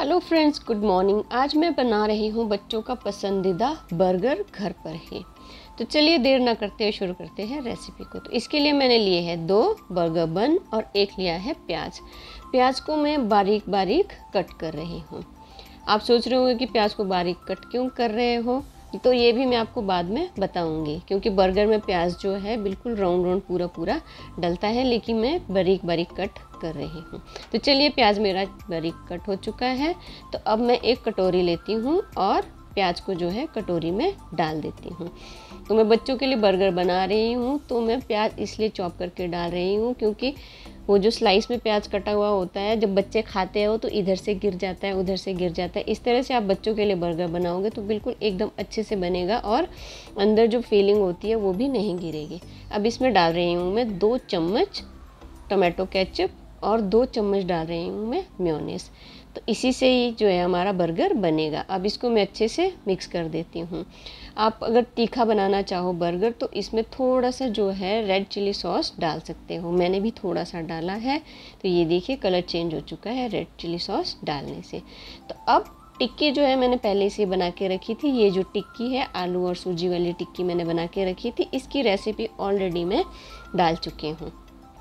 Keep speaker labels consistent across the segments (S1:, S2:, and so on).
S1: Hello friends, good morning. आज मैं बना रही हूँ बच्चों का पसंदीदा बर्गर घर पर ही। तो चलिए देर ना करते हुए शुरू करते हैं रेसिपी को। तो इसके लिए मैंने लिए हैं 2 बर्गर बन और एक लिया है प्याज। प्याज को मैं बारीक बारीक कट कर रही हूँ। आप सोच रहे होंगे कि प्याज को बारीक कट क्यों कर रहे हो, तो ये भी मैं आपको बाद में बताऊंगी, क्योंकि बर्गर में प्याज जो है बिल्कुल राउंड राउंड पूरा पूरा डलता है, लेकिन मैं बारीक बारीक कट कर रही हूँ। तो चलिए, प्याज मेरा बारीक कट हो चुका है। तो अब मैं एक कटोरी लेती हूँ और प्याज को जो है कटोरी में डाल देती हूँ। तो मैं बच्चों के लिए बर्गर बना रही हूँ, तो मैं प्याज इसलिए चॉप करके डाल रही हूँ क्योंकि वो जो स्लाइस में प्याज कटा हुआ होता है, जब बच्चे खाते हो तो इधर से गिर जाता है, उधर से गिर जाता है। इस तरह से आप बच्चों के लिए बर्गर बनाओगे तो बिल्कुल एकदम अच्छे से बनेगा और अंदर जो फीलिंग होती है वो भी नहीं गिरेगी। अब इसमें डाल रही हूँ मैं 2 चम्मच टोमेटो केचप और 2 चम्मच डाल रही हूँ मैं मेयोनेज़। तो इसी से ही जो है हमारा बर्गर बनेगा। अब इसको मैं अच्छे से मिक्स कर देती हूँ। आप अगर तीखा बनाना चाहो बर्गर तो इसमें थोड़ा सा जो है रेड चिली सॉस डाल सकते हो। मैंने भी थोड़ा सा डाला है, तो ये देखिए कलर चेंज हो चुका है रेड चिली सॉस डालने से। तो अब टिक्की जो है मैंने पहले से बना के रखी थी। ये जो टिक्की है आलू और सूजी वाली टिक्की मैंने बना के रखी थी, इसकी रेसिपी ऑलरेडी मैं डाल चुकी हूँ।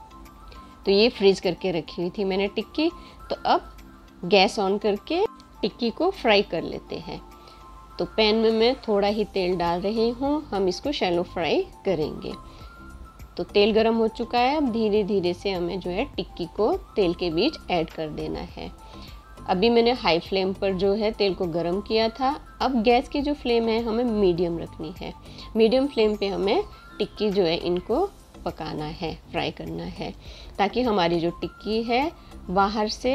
S1: तो ये फ्रीज करके रखी हुई थी मैंने टिक्की। तो अब गैस ऑन करके टिक्की को फ्राई कर लेते हैं। तो पैन में मैं थोड़ा ही तेल डाल रही हूँ, हम इसको शैलो फ्राई करेंगे। तो तेल गरम हो चुका है। अब धीरे धीरे से हमें जो है टिक्की को तेल के बीच ऐड कर देना है। अभी मैंने हाई फ्लेम पर जो है तेल को गरम किया था। अब गैस की जो फ्लेम है हमें मीडियम रखनी है। मीडियम फ्लेम पे हमें टिक्की जो है इनको पकाना है, फ्राई करना है, ताकि हमारी जो टिक्की है बाहर से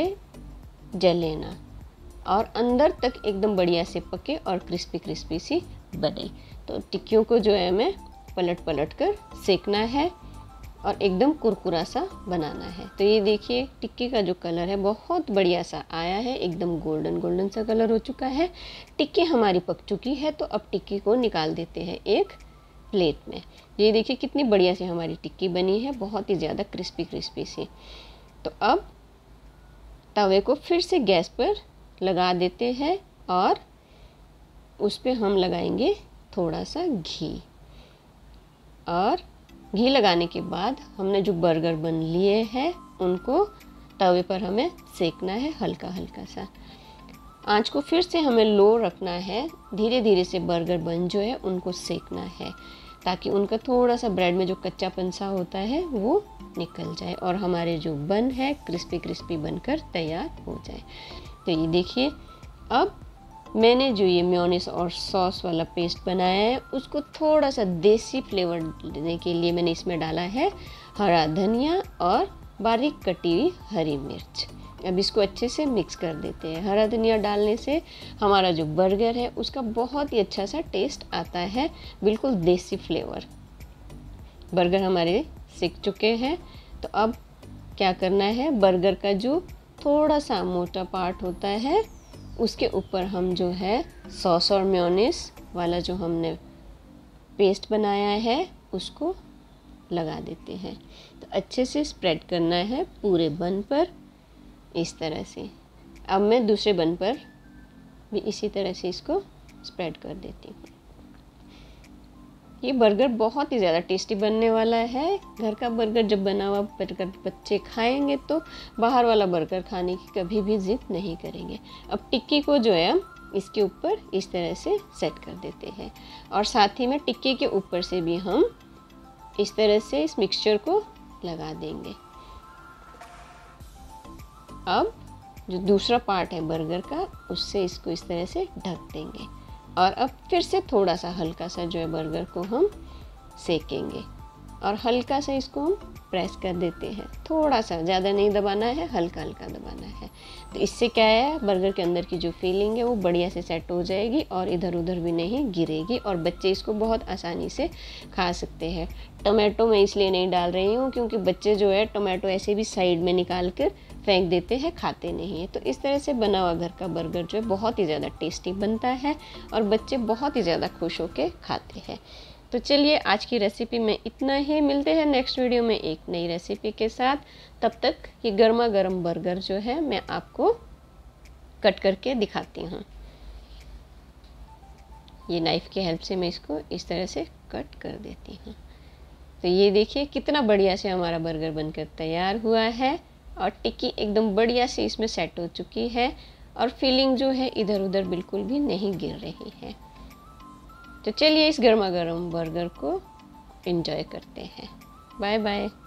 S1: जले ना और अंदर तक एकदम बढ़िया से पके और क्रिस्पी क्रिस्पी सी बने। तो टिक्कियों को जो है हमें पलट पलट कर सेकना है और एकदम कुरकुरा सा बनाना है। तो ये देखिए टिक्की का जो कलर है बहुत बढ़िया सा आया है, एकदम गोल्डन गोल्डन सा कलर हो चुका है। टिक्की हमारी पक चुकी है। तो अब टिक्की को निकाल देते हैं एक प्लेट में। ये देखिए कितनी बढ़िया से हमारी टिक्की बनी है, बहुत ही ज़्यादा क्रिस्पी क्रिस्पी सी। तो अब तवे को फिर से गैस पर लगा देते हैं और उस पर हम लगाएंगे थोड़ा सा घी। और घी लगाने के बाद हमने जो बर्गर बन लिए हैं उनको तवे पर हमें सेकना है हल्का हल्का सा। आंच को फिर से हमें लो रखना है। धीरे धीरे से बर्गर बन जो है उनको सेकना है, ताकि उनका थोड़ा सा ब्रेड में जो कच्चापन सा होता है वो निकल जाए और हमारे जो बन है क्रिस्पी क्रिस्पी बनकर तैयार हो जाए। तो ये देखिए, अब मैंने जो ये मेयोनेज़ और सॉस वाला पेस्ट बनाया है उसको थोड़ा सा देसी फ्लेवर देने के लिए मैंने इसमें डाला है हरा धनिया और बारीक कटी हुई हरी मिर्च। अब इसको अच्छे से मिक्स कर देते हैं। हरा धनिया डालने से हमारा जो बर्गर है उसका बहुत ही अच्छा सा टेस्ट आता है, बिल्कुल देसी फ्लेवर। बर्गर हमारे सिक चुके हैं। तो अब क्या करना है, बर्गर का जो थोड़ा सा मोटा पार्ट होता है उसके ऊपर हम जो है सॉस और मेयोनेज़ वाला जो हमने पेस्ट बनाया है उसको लगा देते हैं। तो अच्छे से स्प्रेड करना है पूरे बन पर इस तरह से। अब मैं दूसरे बन पर भी इसी तरह से इसको स्प्रेड कर देती हूँ। ये बर्गर बहुत ही ज़्यादा टेस्टी बनने वाला है। घर का बर्गर जब बना हुआ बर्गर बच्चे खाएंगे तो बाहर वाला बर्गर खाने की कभी भी जिद नहीं करेंगे। अब टिक्की को जो है हम इसके ऊपर इस तरह से सेट कर देते हैं और साथ ही में टिक्की के ऊपर से भी हम इस तरह से इस मिक्सचर को लगा देंगे। अब जो दूसरा पार्ट है बर्गर का उससे इसको इस तरह से ढक देंगे और अब फिर से थोड़ा सा हल्का सा जो है बर्गर को हम सेकेंगे और हल्का सा इसको हम प्रेस कर देते हैं। थोड़ा सा, ज़्यादा नहीं दबाना है, हल्का हल्का दबाना है। तो इससे क्या है, बर्गर के अंदर की जो फीलिंग है वो बढ़िया से सेट हो जाएगी और इधर उधर भी नहीं गिरेगी और बच्चे इसको बहुत आसानी से खा सकते हैं। टोमेटो मैं इसलिए नहीं डाल रही हूँ क्योंकि बच्चे जो है टोमेटो ऐसे भी साइड में निकाल कर फेंक देते हैं, खाते नहीं है। तो इस तरह से बना हुआ घर का बर्गर जो है बहुत ही ज़्यादा टेस्टी बनता है और बच्चे बहुत ही ज़्यादा खुश होकर खाते हैं। तो चलिए आज की रेसिपी में इतना ही। मिलते हैं नेक्स्ट वीडियो में एक नई रेसिपी के साथ। तब तक ये गर्मा गर्म बर्गर जो है मैं आपको कट करके दिखाती हूँ। ये नाइफ़ की हेल्प से मैं इसको इस तरह से कट कर देती हूँ। तो ये देखिए कितना बढ़िया से हमारा बर्गर बनकर तैयार हुआ है और टिक्की एकदम बढ़िया से इसमें सेट हो चुकी है और फिलिंग जो है इधर उधर बिल्कुल भी नहीं गिर रही है। तो चलिए इस गर्मा गर्म बर्गर को एंजॉय करते हैं। Bye bye.